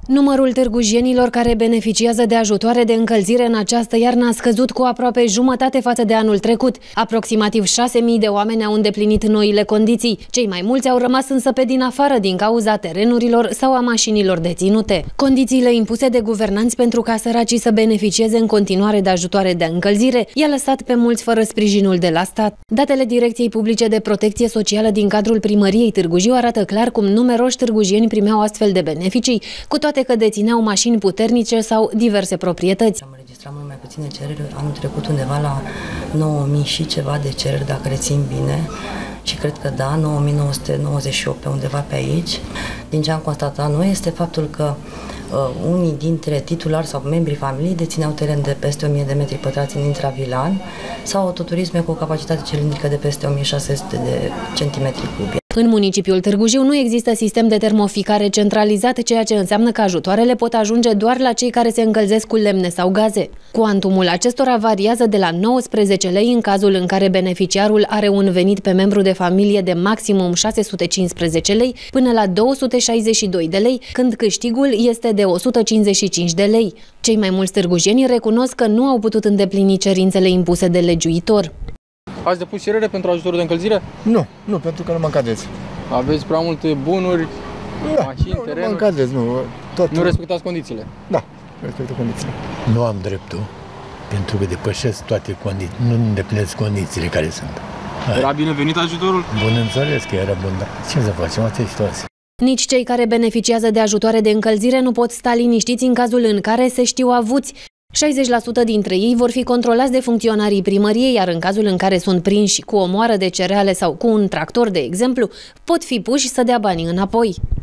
Numărul târgujienilor care beneficiază de ajutoare de încălzire în această iarnă a scăzut cu aproape jumătate față de anul trecut. Aproximativ 6.000 de oameni au îndeplinit noile condiții. Cei mai mulți au rămas însă pe din afară din cauza terenurilor sau a mașinilor deținute. Condițiile impuse de guvernanți pentru ca săracii să beneficieze în continuare de ajutoare de încălzire i-a lăsat pe mulți fără sprijinul de la stat. Datele Direcției Publice de Protecție Socială din cadrul Primăriei Târgu Jiu arată clar cum numeroși târgujieni primeau astfel de beneficii, cu toate că dețineau mașini puternice sau diverse proprietăți. Am înregistrat mult mai puține cereri, anul trecut undeva la 9.000 și ceva de cereri, dacă rețin bine, și cred că da, 9.998 pe undeva pe aici. Din ce am constatat noi este faptul că unii dintre titulari sau membrii familiei dețineau teren de peste 1000 de metri pătrați în intravilan sau autoturisme cu o capacitate cilindrică de peste 1600 de centimetri cubi. În municipiul Târgu Jiu nu există sistem de termoficare centralizat, ceea ce înseamnă că ajutoarele pot ajunge doar la cei care se încălzesc cu lemne sau gaze. Cuantumul acestora variază de la 19 lei în cazul în care beneficiarul are un venit pe membru de familie de maximum 615 lei până la 262 de lei, când câștigul este de 155 de lei. Cei mai mulți târgujieni recunosc că nu au putut îndeplini cerințele impuse de legiuitor. Ați depus cerere pentru ajutorul de încălzire? Nu, pentru că nu mă încadrez. Aveți prea multe bunuri, mașini, terenuri? Nu mă încadrez, nu. Nu respectați condițiile? Da, respectă condițiile. Nu am dreptul, pentru că depășesc toate condiții, nu îndeplinesc condițiile care sunt. Era binevenit ajutorul? Bun, înțeles că era bun, dar ce să facem, asta e situația. Nici cei care beneficiază de ajutoare de încălzire nu pot sta liniștiți în cazul în care se știu avuți. 60% dintre ei vor fi controlați de funcționarii primăriei, iar în cazul în care sunt prinși cu o moară de cereale sau cu un tractor, de exemplu, pot fi puși să dea banii înapoi.